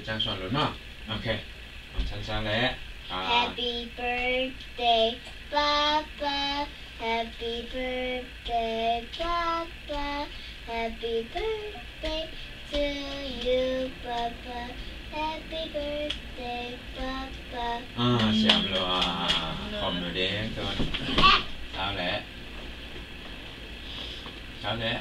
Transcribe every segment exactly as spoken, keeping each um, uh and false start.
trang soạn luôn mà. Ok. Chân sang lẽ. Happy birthday, Papa. Happy birthday, Papa. Happy birthday to you, Papa. Happy birthday, Papa. À, xem luôn à. Không rồi đấy con. Sao lẽ? Sao lẽ?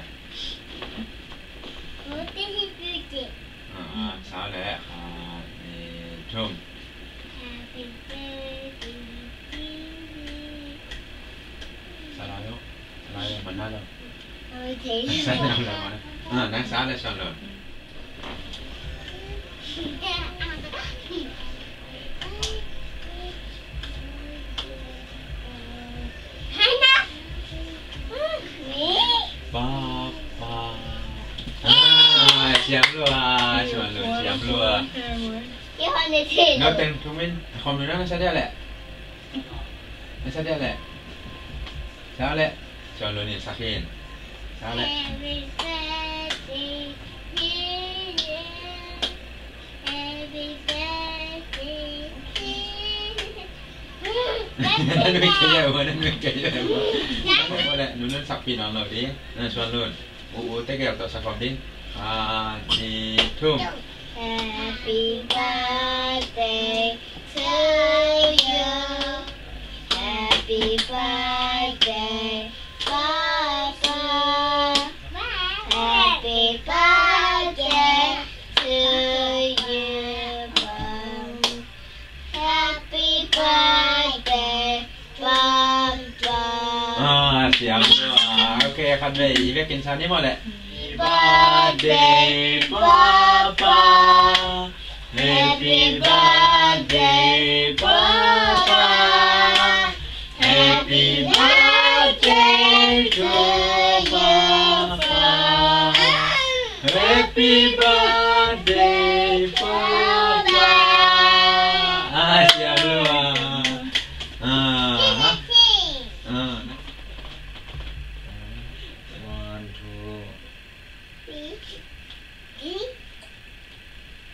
What is his birthday? À, sao lẽ? À, Trung. Happy birthday to you. Sao lại đâu? Sao lại mình nói đâu? Okay. Sao nào là mà? À, nãy sao lại sao rồi? Hannah. Me? Papa. À, chém luôn à, chuẩn luôn, chém luôn à. You want to say Nó tên chúng mình không được nó sao đây lẹ? Nó sao đây lẹ? Sao lẹ? Chuẩn luôn đi sắc hin. Sao lẹ? Happy birthday, dear you. Happy birthday, Nó nuôi cái dear gì mà nó nuôi cái gì mà? Nó nuôi đây, nó nuôi sắc pin nó rồi đi. Nó chuẩn luôn. Ủa ủa tới cái đầu sắc phẩm đi. À, đi thum. Happy birthday to you. Happy birthday, Papa. Happy birthday to you, Papa. Happy birthday, Papa. À, chém luôn à. Ok, khăn về ý biết kiến sao đi mọi lẹ. Birthday, Papa. Happy birthday, Papa. Happy birthday to Papa. Happy birthday, Papa. À, chém luôn à. À, hả? À. One, two.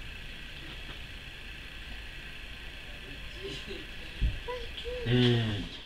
Hmm.